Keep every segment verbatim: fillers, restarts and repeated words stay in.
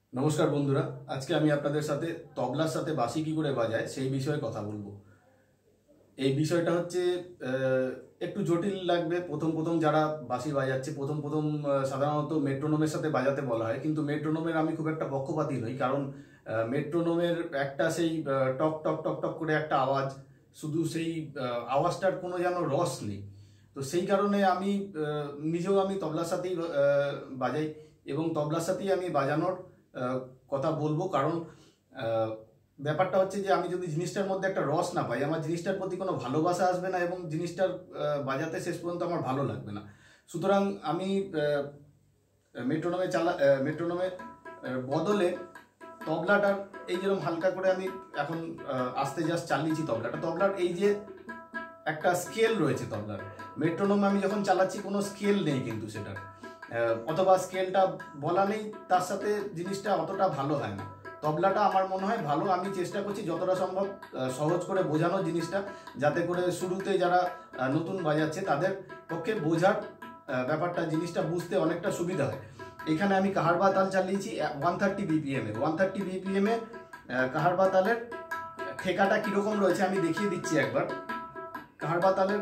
নমস্কার বন্ধুরা, আজকে আমি আপনাদের সাথে তবলার সাথে বাঁশি কি করে বাজায় সেই বিষয়ে কথা বলবো। এই বিষয়টা হচ্ছে একটু জটিল লাগবে। প্রথম প্রথম যারা বাঁশি বাজাচ্ছে প্রথম প্রথম সাধারণত মেট্রোনোমের সাথে বাজাতে বলা হয়, কিন্তু মেট্রোনোমের আমি খুব একটা পক্ষপাতী নই, কারণ মেট্রোনোমের একটা সেই টক টক টক টক করে একটা আওয়াজ, শুধু সেই আওয়াজটার কোনো যেন রস নেই। তো সেই কারণে আমি নিজেও আমি তবলার সাথেই বাজাই এবং তবলার সাথেই আমি বাজানোর কথা বলবো। কারণ ব্যাপারটা হচ্ছে যে আমি যদি জিনিসটার মধ্যে একটা রস না পাই, আমার জিনিসটার প্রতি কোনো ভালোবাসা আসবে না এবং জিনিসটার বাজাতে শেষ পর্যন্ত আমার ভালো লাগবে না। সুতরাং আমি মেট্রোনোমে চালা মেট্রোনোমের বদলে তবলাটার এই যেরকম হালকা করে আমি এখন আস্তে জাস্ট চালিয়েছি তবলাটা। তবলার এই যে একটা স্কেল রয়েছে তবলার, মেট্রোনোমে আমি যখন চালাচ্ছি কোনো স্কেল নেই, কিন্তু সেটার অথবা স্কেলটা বলা নেই, তার সাথে জিনিসটা অতটা ভালো হয় না। তবলাটা আমার মনে হয় ভালো। আমি চেষ্টা করছি যতটা সম্ভব সহজ করে বোঝানোর জিনিসটা, যাতে করে শুরুতে যারা নতুন বাজাচ্ছে তাদের পক্ষে বোঝার ব্যাপারটা, জিনিসটা বুঝতে অনেকটা সুবিধা হয়। এখানে আমি কাহারবা তাল চালিয়েছি ওয়ান থার্টি বিপিএমে ওয়ান থার্টি বিপিএমে কাহারবা তালের ঠেকাটা কীরকম রয়েছে আমি দেখিয়ে দিচ্ছি একবার। কাহারবা তালের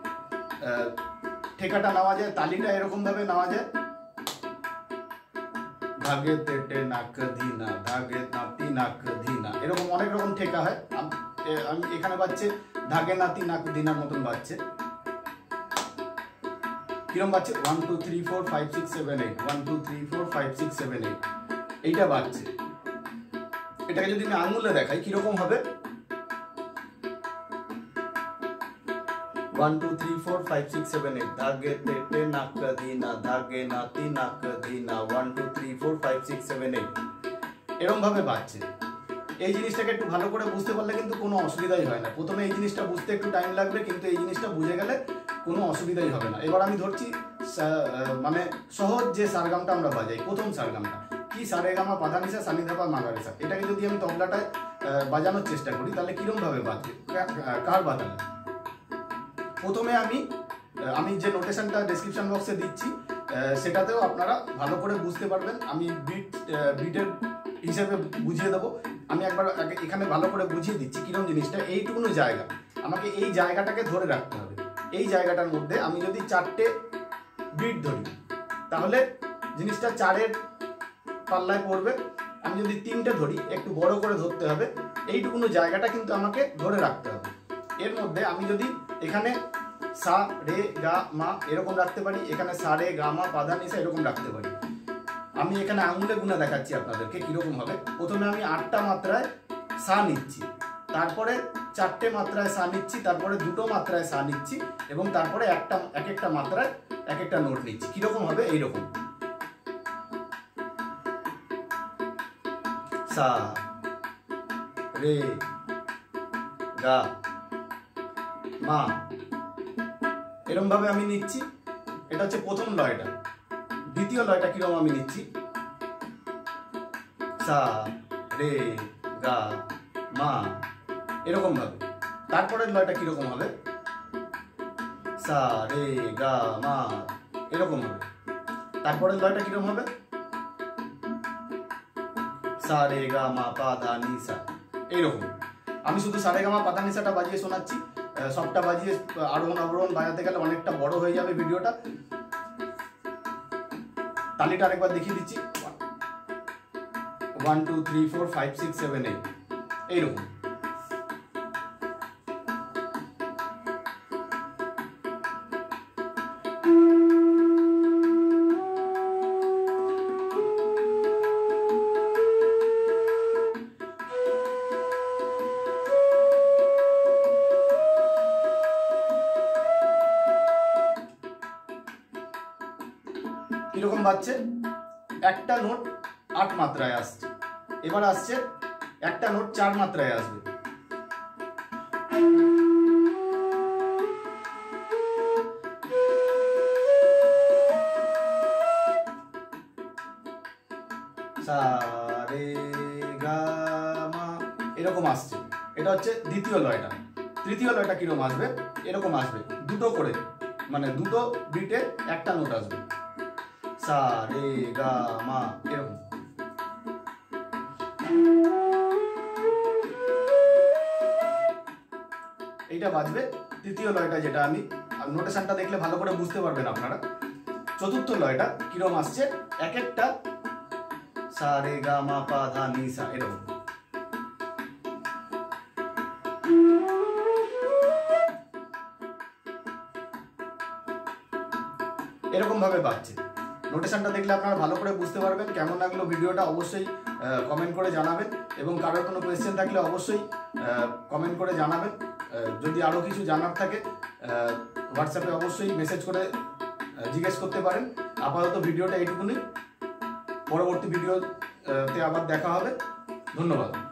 ঠেকাটা নেওয়া যায়, তালিটা এরকম ভাবে নেওয়া যায়, ধাগে তেটে নাক ধিনা, ধাগে নাতি নাক ধিনা, এরকম অনেক রকম ঠেকা হয়। আমি এখানে বাজছে ধাগে নাতি নাক ধিনার মতন বাজছে। কিরকম বাজছে? One two three four five six seven eight one two three four five six seven eight এইটা বাজছে। এটাকে যদি আমি আঙুলে দেখাই কিরকম হবে, one two three four five six seven eight धागे तेटे नाक धीना, धागे नाती नाक धीना, one two three four five six seven eight এরকম ভাবে বাজছে। এই জিনিসটাকে একটু ভালো করে বুঝতে পারলে কিন্তু কোনো অসুবিধাই হয় না। প্রথমে এই জিনিসটা বুঝতে একটু টাইম লাগবে, কিন্তু এই জিনিসটা বুঝে গেলে কোনো অসুবিধাই হবে না। এবার আমি ধরছি মানে সহজ যে সারগামটা আমরা বাজাই, প্রথম সারগামটা কি, সারে গামা পাধা নিসা সানি ধাপা মাগারেসা, এটাকে যদি আমি তবলাটায় বাজানোর চেষ্টা করি তাহলে কিরকম ভাবে বাজবে কার বাজালে। প্রথমে আমি আমি যে নোটেশনটা ডেসক্রিপশন বক্সে দিচ্ছি সেটাতেও আপনারা ভালো করে বুঝতে পারবেন। আমি বিট বিটের হিসেবে বুঝিয়ে দেবো। আমি একবার এখানে ভালো করে বুঝিয়ে দিচ্ছি কিরকম জিনিসটা। এইটুকুনো জায়গা আমাকে এই জায়গাটাকে ধরে রাখতে হবে। এই জায়গাটার মধ্যে আমি যদি চারটে বিট ধরি তাহলে জিনিসটা চারের পাল্লায় পড়বে। আমি যদি তিনটে ধরি একটু বড় করে ধরতে হবে। এইটুকুনো জায়গাটা কিন্তু আমাকে ধরে রাখতে হবে। এর মধ্যে আমি যদি এখানে সা রে গা মা এরকম রাখতে পারি, এখানে সা রে গা মা পাধা নিসা এরকম রাখতে পারি। আমি এখানে আঙুলে গুণা দেখাচ্ছি আপনাদেরকে কিরকম হবে। প্রথমে আমি আটটা মাত্রায় সা নিচ্ছি, তারপরে চারটে মাত্রায় সা নিচ্ছি, তারপরে দুটো মাত্রায় সা নিচ্ছি এবং তারপরে একটা এক একটা মাত্রায় এক একটা নোট নিচ্ছি। কিরকম হবে? এইরকম সা রে গা মা, এরকম ভাবে আমি নিচ্ছি। এটা হচ্ছে প্রথম লয়টা। দ্বিতীয় লয়টা কিরকম আমি নিচ্ছি, সা রে গা মা এরকম ভাবে। তারপরের লয়টা কিরকম হবে, সা রে গা মা এরকম হবে। তারপরের লয়টা কিরকম হবে, সা রে গা মা পা ধা নি সা এইরকম। আমি শুধু সা রে গা মা পা ধা নি সাটা বাজিয়ে শোনাচ্ছি। সবটা বাজিয়ে আরোহণ অবরোহণ বাজাতে গেলে অনেকটা বড় হয়ে যাবে ভিডিওটা। তালিটা আরেকবার দেখিয়ে দিচ্ছি, one two three four five six seven eight এইরকম। কিরকম বাজছে? একটা নোট আট মাত্রায় আসছে, এবার আসছে একটা নোট চার মাত্রায় আসবে। সা রে গা মা এরকম আসছে। এটা হচ্ছে দ্বিতীয় লয়টা। তৃতীয় লয়টা কিরকম আসবে, এরকম আসবে, দুটো করে, মানে দুটো বিটে একটা নোট আসবে, সা রে গা মা এরকম। এইটা বাজবে। তৃতীয় লয়টা যেটা আমি নোটেশনটা দেখলে ভালো করে বুঝতে পারবেন আপনারা। চতুর্থ লয়টা কিরম আসছে, এক একটা সা রে গা মা পা ধা নি সা, এরকম। এরকম ভাবে বাজছে। নোটেশনটা দেখলে আপনারা ভালো করে বুঝতে পারবেন। কেমন লাগলো ভিডিওটা অবশ্যই কমেন্ট করে জানাবেন, এবং কারোর কোনো কোয়েশ্চেন থাকলে অবশ্যই কমেন্ট করে জানাবেন। যদি আরও কিছু জানার থাকে হোয়াটসঅ্যাপে অবশ্যই মেসেজ করে জিজ্ঞেস করতে পারেন। আপাতত ভিডিওটা এইটুকুনি, পরবর্তী ভিডিওতে আবার দেখা হবে। ধন্যবাদ।